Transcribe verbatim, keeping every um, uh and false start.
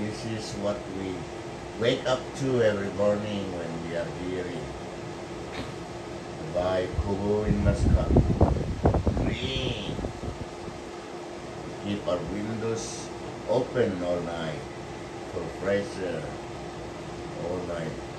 This is what we wake up to every morning when we are here in by Kubo in Mascap. Green. Keep our windows open all night for fresh air all night.